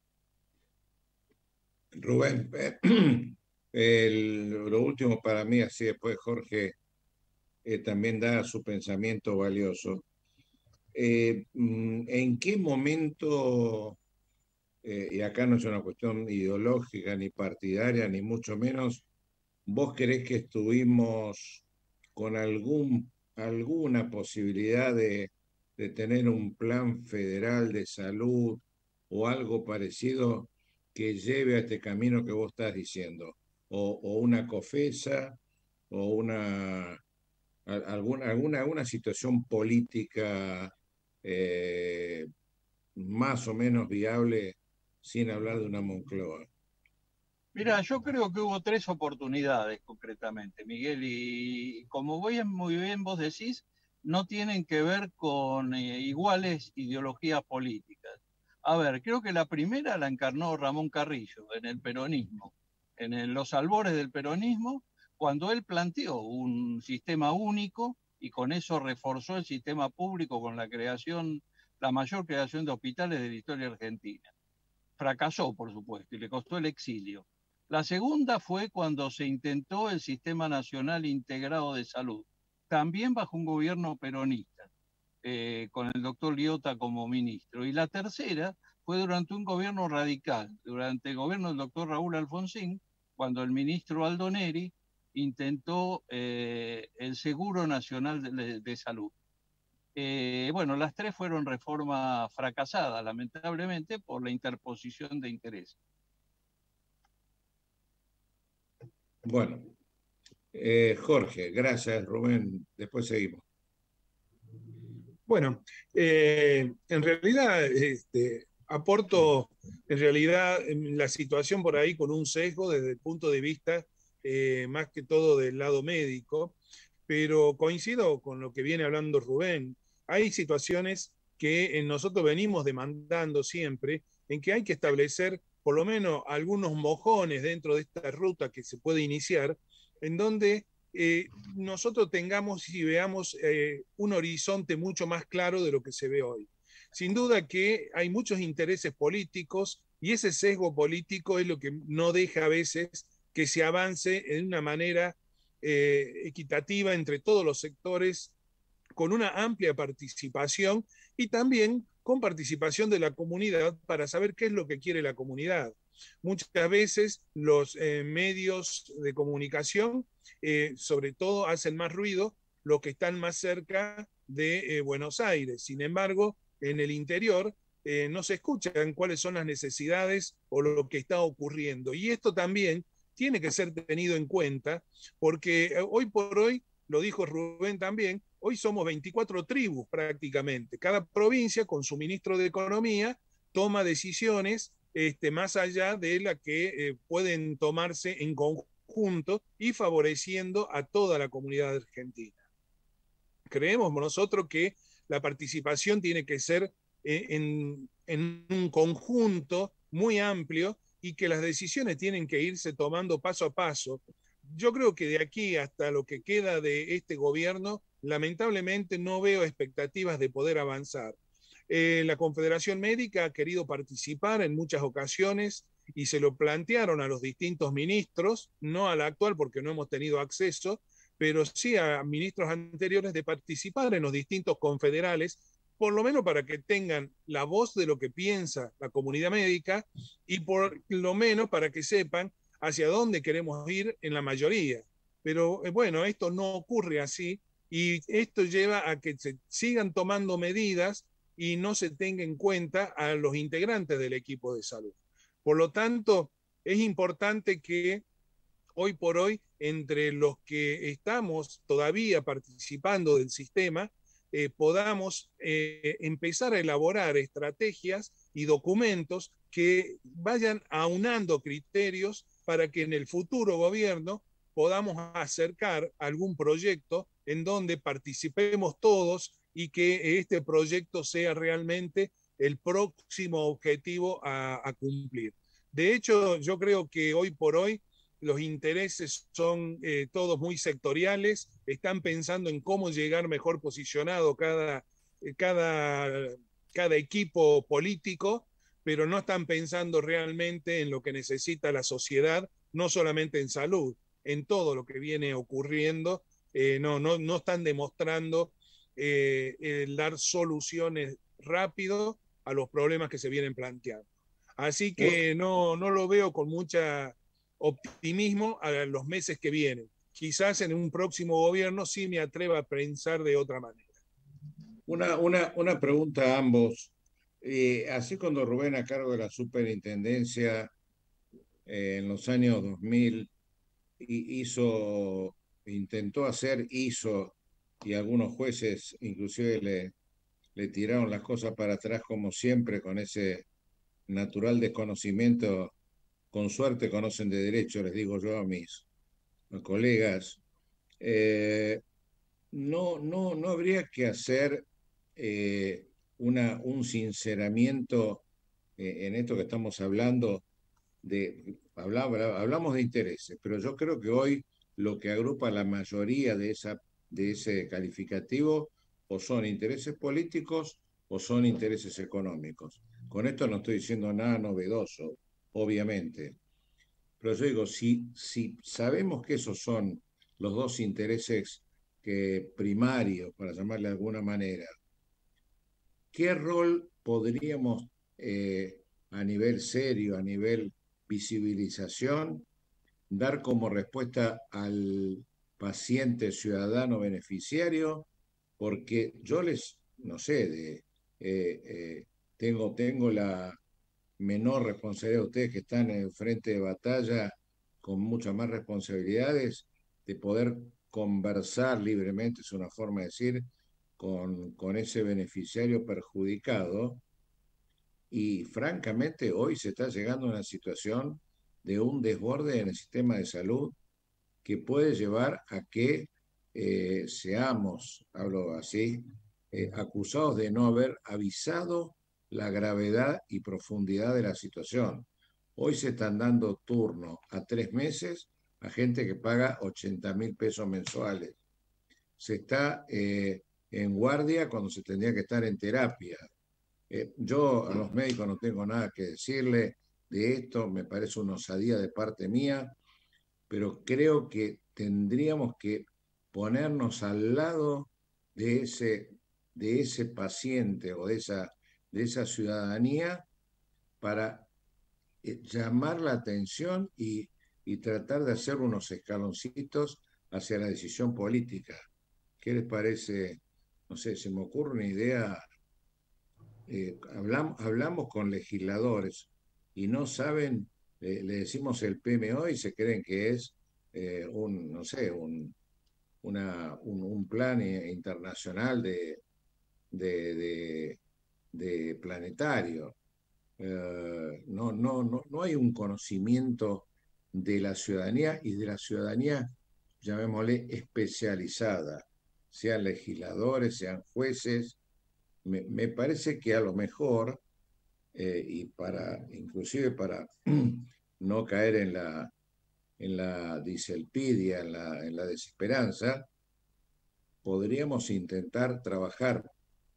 Rubén, el, lo último para mí, así después Jorge eh, también da su pensamiento valioso. Eh, ¿En qué momento, eh, y acá no es una cuestión ideológica ni partidaria, ni mucho menos, vos creés que estuvimos con algún, alguna posibilidad de, de tener un plan federal de salud o algo parecido que lleve a este camino que vos estás diciendo? O, o una COFESA, o una alguna, alguna, alguna situación política eh, más o menos viable, sin hablar de una Moncloa. Mira, yo creo que hubo tres oportunidades concretamente, Miguel, y como voy muy bien vos decís, no tienen que ver con eh, iguales ideologías políticas. A ver, creo que la primera la encarnó Ramón Carrillo en el peronismo, en el, los albores del peronismo, cuando él planteó un sistema único y con eso reforzó el sistema público con la creación, la mayor creación de hospitales de la historia argentina. Fracasó, por supuesto, y le costó el exilio. La segunda fue cuando se intentó el Sistema Nacional Integrado de Salud, también bajo un gobierno peronista, eh, con el doctor Liotta como ministro. Y la tercera fue durante un gobierno radical, durante el gobierno del doctor Raúl Alfonsín, cuando el ministro Aldo Neri intentó eh, el Seguro Nacional de, de Salud. Eh, bueno, las tres fueron reformas fracasadas, lamentablemente, por la interposición de intereses. Bueno, eh, Jorge, gracias, Rubén. Después seguimos. Bueno, eh, en realidad este, aporto en realidad la situación por ahí con un sesgo desde el punto de vista eh, más que todo del lado médico, pero coincido con lo que viene hablando Rubén. Hay situaciones que nosotros venimos demandando siempre, en que hay que establecer por lo menos algunos mojones dentro de esta ruta que se puede iniciar, en donde eh, nosotros tengamos y veamos eh, un horizonte mucho más claro de lo que se ve hoy. Sin duda que hay muchos intereses políticos y ese sesgo político es lo que no deja a veces que se avance en una manera eh, equitativa entre todos los sectores, con una amplia participación y también con participación de la comunidad para saber qué es lo que quiere la comunidad. Muchas veces los eh, medios de comunicación, eh, sobre todo, hacen más ruido los que están más cerca de eh, Buenos Aires. Sin embargo, en el interior eh, no se escuchan cuáles son las necesidades o lo que está ocurriendo. Y esto también tiene que ser tenido en cuenta, porque eh, hoy por hoy, lo dijo Rubén también, hoy somos veinticuatro tribus prácticamente. Cada provincia con su ministro de Economía toma decisiones este, más allá de las que eh, pueden tomarse en conjunto y favoreciendo a toda la comunidad argentina. Creemos nosotros que la participación tiene que ser eh, en, en un conjunto muy amplio y que las decisiones tienen que irse tomando paso a paso. Yo creo que de aquí hasta lo que queda de este gobierno, lamentablemente no veo expectativas de poder avanzar. Eh, la Confederación Médica ha querido participar en muchas ocasiones y se lo plantearon a los distintos ministros, no al actual porque no hemos tenido acceso, pero sí a ministros anteriores de participar en los distintos confederales por lo menos para que tengan la voz de lo que piensa la comunidad médica y por lo menos para que sepan hacia dónde queremos ir en la mayoría. Pero eh, bueno, esto no ocurre así y esto lleva a que se sigan tomando medidas y no se tenga en cuenta a los integrantes del equipo de salud. Por lo tanto, es importante que hoy por hoy, entre los que estamos todavía participando del sistema, eh, podamos eh, empezar a elaborar estrategias y documentos que vayan aunando criterios para que en el futuro gobierno podamos acercar algún proyecto en donde participemos todos y que este proyecto sea realmente el próximo objetivo a, a cumplir. De hecho, yo creo que hoy por hoy los intereses son eh, todos muy sectoriales, están pensando en cómo llegar mejor posicionado cada, cada, cada equipo político, pero no están pensando realmente en lo que necesita la sociedad, no solamente en salud, en todo lo que viene ocurriendo, eh, no, no, no están demostrando eh, el dar soluciones rápido a los problemas que se vienen planteando. Así que no, no lo veo con mucha optimismo a los meses que vienen. Quizás en un próximo gobierno sí me atreva a pensar de otra manera. Una, una, una pregunta a ambos. Eh, así cuando Rubén a cargo de la superintendencia eh, en los años dos mil hizo, intentó hacer, hizo, y algunos jueces inclusive le, le tiraron las cosas para atrás como siempre con ese natural desconocimiento. Con suerte conocen de derecho, les digo yo a mis colegas. Eh, no, no, no habría que hacer eh, una, un sinceramiento eh, en esto que estamos hablando. De, hablamos, hablamos de intereses, pero yo creo que hoy lo que agrupa la mayoría de, esa, de ese calificativo o son intereses políticos o son intereses económicos. Con esto no estoy diciendo nada novedoso, obviamente. Pero yo digo, si, si sabemos que esos son los dos intereses que primarios, para llamarle de alguna manera, ¿qué rol podríamos eh, a nivel serio, a nivel visibilización, dar como respuesta al paciente ciudadano beneficiario? Porque yo les, no sé, de, eh, eh, tengo, tengo la menor responsabilidad de ustedes que están en el frente de batalla con muchas más responsabilidades, de poder conversar libremente, es una forma de decir, con, con ese beneficiario perjudicado. Y francamente hoy se está llegando a una situación de un desborde en el sistema de salud que puede llevar a que eh, seamos, hablo así, eh, acusados de no haber avisado la gravedad y profundidad de la situación. Hoy se están dando turno a tres meses a gente que paga ochenta mil pesos mensuales. Se está eh, en guardia cuando se tendría que estar en terapia. Eh, yo a los médicos no tengo nada que decirle de esto, me parece una osadía de parte mía, pero creo que tendríamos que ponernos al lado de ese, de ese paciente o de esa, de esa ciudadanía para eh, llamar la atención y, y tratar de hacer unos escaloncitos hacia la decisión política. ¿Qué les parece? No sé, se me ocurre una idea. Eh, hablamos, hablamos con legisladores y no saben, eh, le decimos el P M O y se creen que es eh, un, no sé, un, una, un, un plan internacional de, de, de, de planetario. Eh, no, no, no, no hay un conocimiento de la ciudadanía y de la ciudadanía, llamémosle, especializada, sean legisladores, sean jueces. Me, me parece que a lo mejor, eh, y para, inclusive para no caer en la, en la diselpidia, en la, en la desesperanza, podríamos intentar trabajar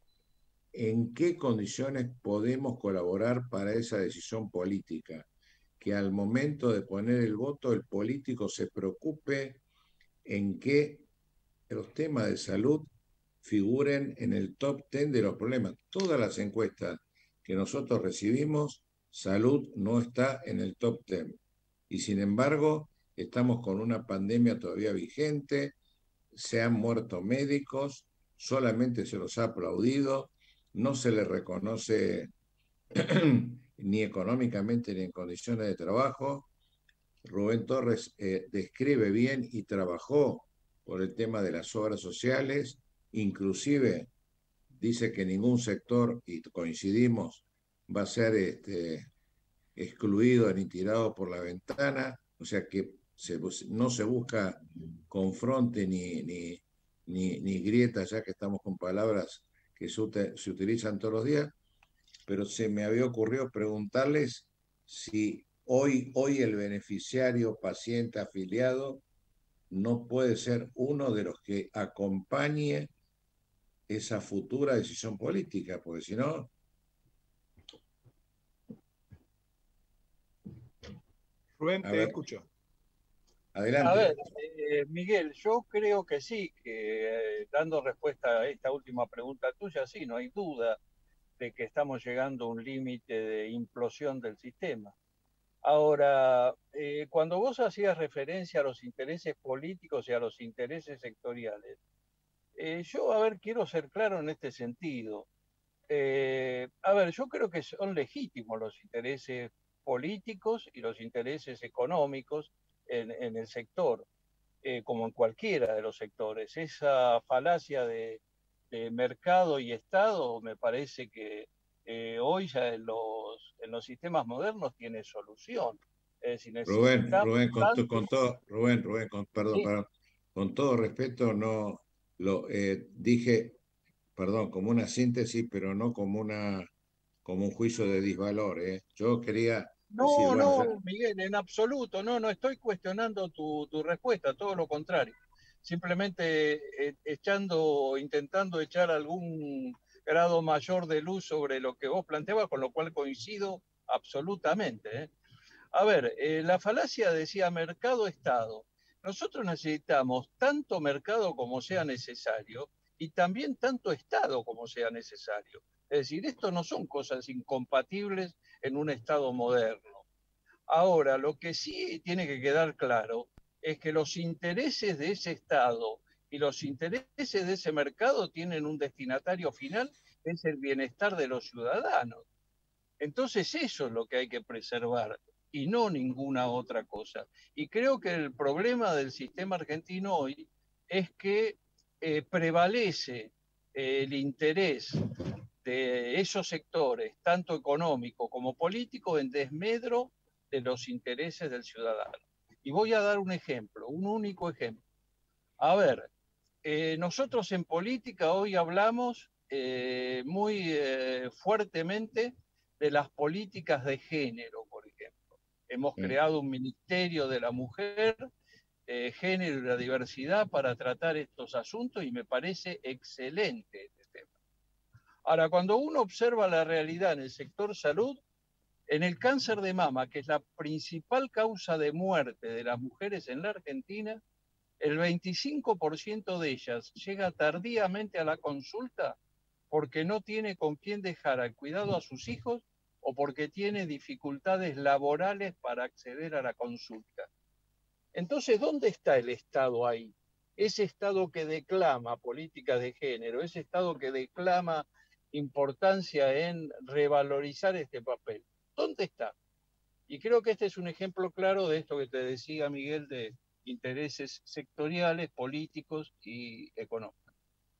en qué condiciones podemos colaborar para esa decisión política, que al momento de poner el voto el político se preocupe en que los temas de salud figuren en el top ten de los problemas. Todas las encuestas que nosotros recibimos, salud no está en el top ten. Y sin embargo, estamos con una pandemia todavía vigente, se han muerto médicos, solamente se los ha aplaudido, no se les reconoce ni económicamente ni en condiciones de trabajo. Rubén Torres eh, describe bien y trabajó por el tema de las obras sociales, inclusive dice que ningún sector, y coincidimos, va a ser este, excluido ni tirado por la ventana, o sea que se, no se busca confronte ni, ni, ni, ni grieta, ya que estamos con palabras que se, se utilizan todos los días, pero se me había ocurrido preguntarles si hoy, hoy el beneficiario, paciente, afiliado, no puede ser uno de los que acompañe esa futura decisión política, porque si no... Rubén, A te ver, escucho. adelante. A ver, eh, Miguel, yo creo que sí, que eh, dando respuesta a esta última pregunta tuya, sí, no hay duda de que estamos llegando a un límite de implosión del sistema. Ahora, eh, cuando vos hacías referencia a los intereses políticos y a los intereses sectoriales, eh, yo, a ver, quiero ser claro en este sentido. Eh, a ver, yo creo que son legítimos los intereses políticos y los intereses económicos en, en el sector, eh, como en cualquiera de los sectores. Esa falacia de, de mercado y Estado me parece que eh, hoy ya en los, en los sistemas modernos tiene solución. Es decir, Rubén, necesitamos Rubén, con, to- tanto... con todo, Rubén, Rubén, con, perdón, Sí, perdón, con todo respeto, no lo eh, dije, perdón, como una síntesis, pero no como una, como un juicio de disvalor, ¿eh? Yo quería decir, no, bueno, ya, no, Miguel, en absoluto, no, no estoy cuestionando tu, tu respuesta, todo lo contrario. Simplemente eh, echando, intentando echar algún grado mayor de luz sobre lo que vos planteabas, con lo cual coincido absolutamente, ¿eh? A ver, eh, la falacia decía mercado-estado. Nosotros necesitamos tanto mercado como sea necesario y también tanto Estado como sea necesario. Es decir, esto no son cosas incompatibles en un Estado moderno. Ahora, lo que sí tiene que quedar claro es que los intereses de ese Estado y los intereses de ese mercado tienen un destinatario final, que es el bienestar de los ciudadanos. Entonces eso es lo que hay que preservar y no ninguna otra cosa. Y creo que el problema del sistema argentino hoy es que eh, prevalece eh, el interés de esos sectores, tanto económico como político, en desmedro de los intereses del ciudadano. Y voy a dar un ejemplo, un único ejemplo. A ver, eh, nosotros en política hoy hablamos eh, muy eh, fuertemente de las políticas de género, por ejemplo. Hemos eh, creado un Ministerio de la Mujer, eh, Género y la Diversidad para tratar estos asuntos y me parece excelente este tema. Ahora, cuando uno observa la realidad en el sector salud, en el cáncer de mama, que es la principal causa de muerte de las mujeres en la Argentina, el veinticinco por ciento de ellas llega tardíamente a la consulta porque no tiene con quién dejar al cuidado a sus hijos o porque tiene dificultades laborales para acceder a la consulta. Entonces, ¿dónde está el Estado ahí? Ese Estado que declama políticas de género, ese Estado que declama importancia en revalorizar este papel. ¿Dónde está? Y creo que este es un ejemplo claro de esto que te decía Miguel, de intereses sectoriales, políticos y económicos.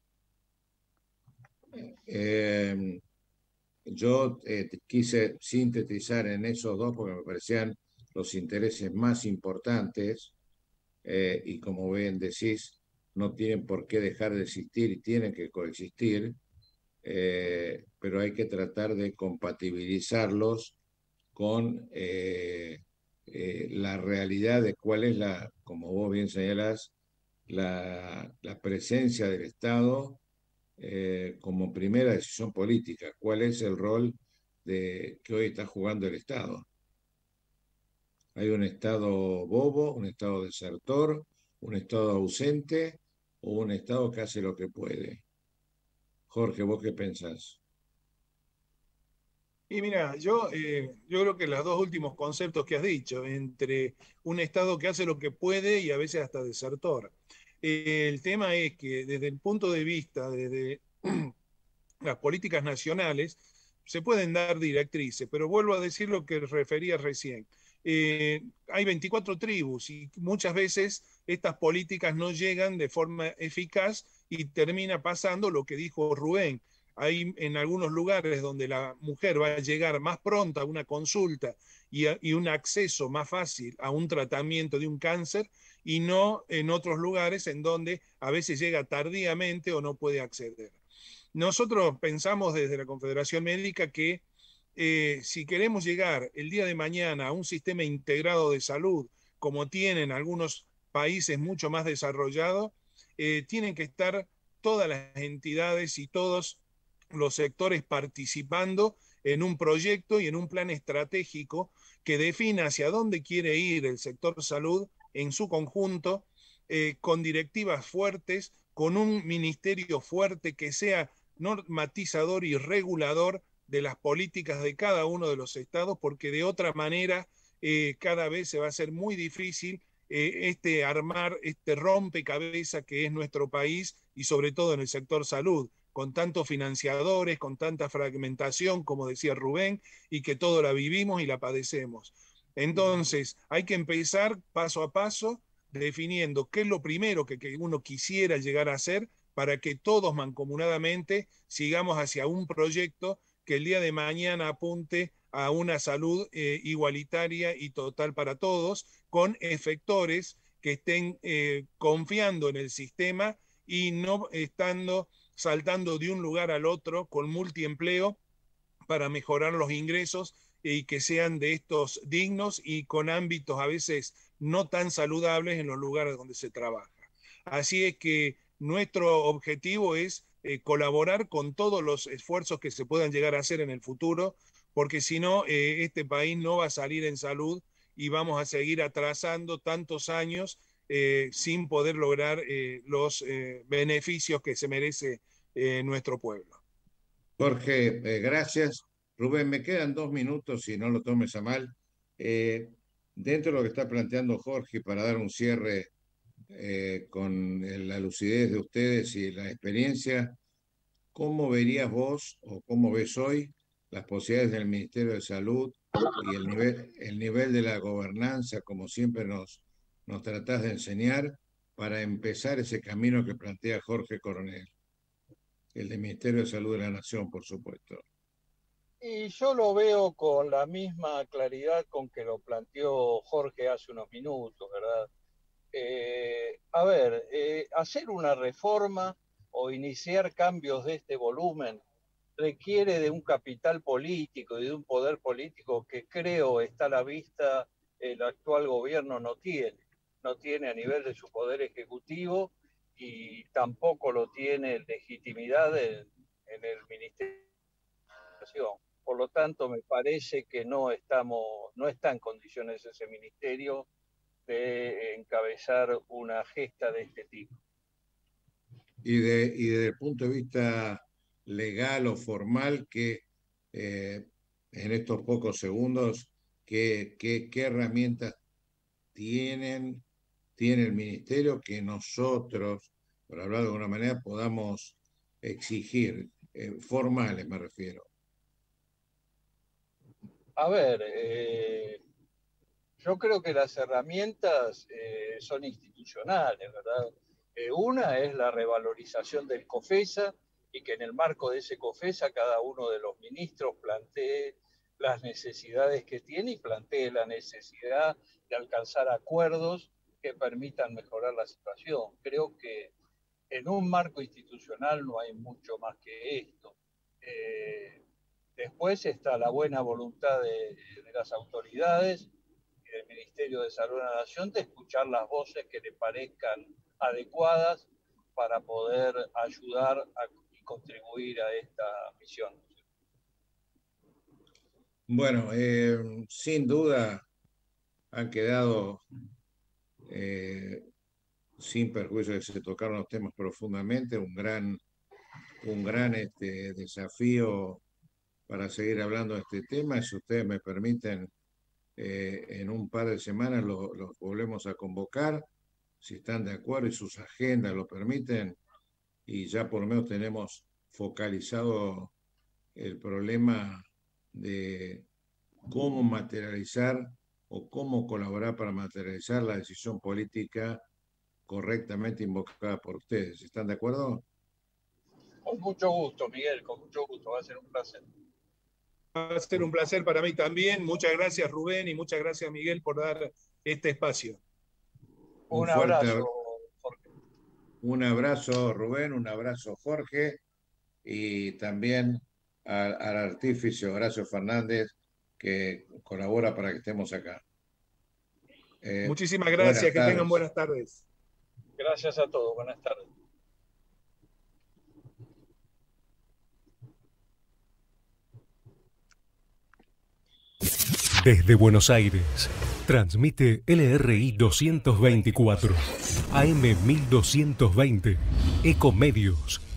eh, yo eh, quise sintetizar en esos dos porque me parecían los intereses más importantes eh, y como bien decís, no tienen por qué dejar de existir y tienen que coexistir, eh, pero hay que tratar de compatibilizarlos con eh, eh, la realidad de cuál es la, como vos bien señalás, la, la presencia del Estado eh, como primera decisión política. ¿Cuál es el rol de, que hoy está jugando el Estado? ¿Hay un Estado bobo, un Estado desertor, un Estado ausente o un Estado que hace lo que puede? Jorge, ¿vos qué pensás? Y mira, yo, eh, yo creo que los dos últimos conceptos que has dicho, entre un Estado que hace lo que puede y a veces hasta desertor. Eh, el tema es que desde el punto de vista, desde las políticas nacionales, se pueden dar directrices, pero vuelvo a decir lo que refería recién. Eh, hay veinticuatro tribus y muchas veces estas políticas no llegan de forma eficaz y termina pasando lo que dijo Rubén. Hay en algunos lugares donde la mujer va a llegar más pronta a una consulta y, a, y un acceso más fácil a un tratamiento de un cáncer y no en otros lugares en donde a veces llega tardíamente o no puede acceder. Nosotros pensamos desde la Confederación Médica que eh, si queremos llegar el día de mañana a un sistema integrado de salud, como tienen algunos países mucho más desarrollados, eh, tienen que estar todas las entidades y todos los sectores participando en un proyecto y en un plan estratégico que defina hacia dónde quiere ir el sector salud en su conjunto, eh, con directivas fuertes, con un ministerio fuerte que sea normatizador y regulador de las políticas de cada uno de los estados, porque de otra manera eh, cada vez se va a hacer muy difícil eh, este armar, este rompecabezas que es nuestro país y sobre todo en el sector salud, con tantos financiadores, con tanta fragmentación, como decía Rubén, y que todo la vivimos y la padecemos. Entonces, hay que empezar paso a paso definiendo qué es lo primero que, que uno quisiera llegar a hacer para que todos mancomunadamente sigamos hacia un proyecto que el día de mañana apunte a una salud eh, igualitaria y total para todos, con efectores que estén eh, confiando en el sistema y no estando saltando de un lugar al otro con multiempleo para mejorar los ingresos y que sean de estos dignos y con ámbitos a veces no tan saludables en los lugares donde se trabaja. Así es que nuestro objetivo es eh, colaborar con todos los esfuerzos que se puedan llegar a hacer en el futuro, porque si no, eh, este país no va a salir en salud y vamos a seguir atrasando tantos años eh, sin poder lograr eh, los eh, beneficios que se merece eh, nuestro pueblo. Jorge, eh, gracias. Rubén, me quedan dos minutos y no lo tomes a mal. Eh, dentro de lo que está planteando Jorge, para dar un cierre eh, con la lucidez de ustedes y la experiencia, ¿cómo verías vos o cómo ves hoy las posibilidades del Ministerio de Salud y el nivel, el nivel de la gobernanza, como siempre nos, nos tratás de enseñar, para empezar ese camino que plantea Jorge Coronel? El del Ministerio de Salud de la Nación, por supuesto. Y yo lo veo con la misma claridad con que lo planteó Jorge hace unos minutos, ¿verdad? Eh, a ver, eh, hacer una reforma o iniciar cambios de este volumen requiere de un capital político y de un poder político que creo está a la vista el actual gobierno no tiene. No tiene a nivel de su poder ejecutivo y tampoco lo tiene legitimidad en, en el Ministerio de Educación. Por lo tanto, me parece que no estamos, no está en condiciones ese ministerio de encabezar una gesta de este tipo. Y, de, y desde el punto de vista legal o formal, que eh, en estos pocos segundos, ¿qué, qué, qué herramientas tienen, tiene el ministerio que nosotros, por hablar de alguna manera, podamos exigir? Eh, formales me refiero. A ver, eh, yo creo que las herramientas eh, son institucionales, ¿verdad? Eh, una es la revalorización del COFESA y que en el marco de ese COFESA cada uno de los ministros plantee las necesidades que tiene y plantee la necesidad de alcanzar acuerdos que permitan mejorar la situación. Creo que en un marco institucional no hay mucho más que esto. Eh, después está la buena voluntad de, de las autoridades y del Ministerio de Salud de la Nación de escuchar las voces que le parezcan adecuadas para poder ayudar a, y contribuir a esta misión. Bueno, eh, sin duda han quedado, eh, sin perjuicio de que se tocaron los temas profundamente, un gran un gran este, desafío para seguir hablando de este tema. Si ustedes me permiten, eh, en un par de semanas los lo volvemos a convocar, si están de acuerdo y sus agendas lo permiten, y ya por lo menos tenemos focalizado el problema de cómo materializar o cómo colaborar para materializar la decisión política correctamente invocada por ustedes. ¿Están de acuerdo? Con mucho gusto, Miguel, con mucho gusto. Va a ser un placer. Va a ser un placer para mí también. Muchas gracias, Rubén, y muchas gracias, Miguel, por dar este espacio. Un, un abrazo, Jorge. Un abrazo, Rubén, un abrazo, Jorge, y también al, al artífice Horacio Fernández, que colabora para que estemos acá. Eh, Muchísimas gracias, que tengan buenas tardes. Gracias a todos, buenas tardes. Desde Buenos Aires, transmite L R I doscientos veinticuatro, A M mil doscientos veinte, Ecomedios.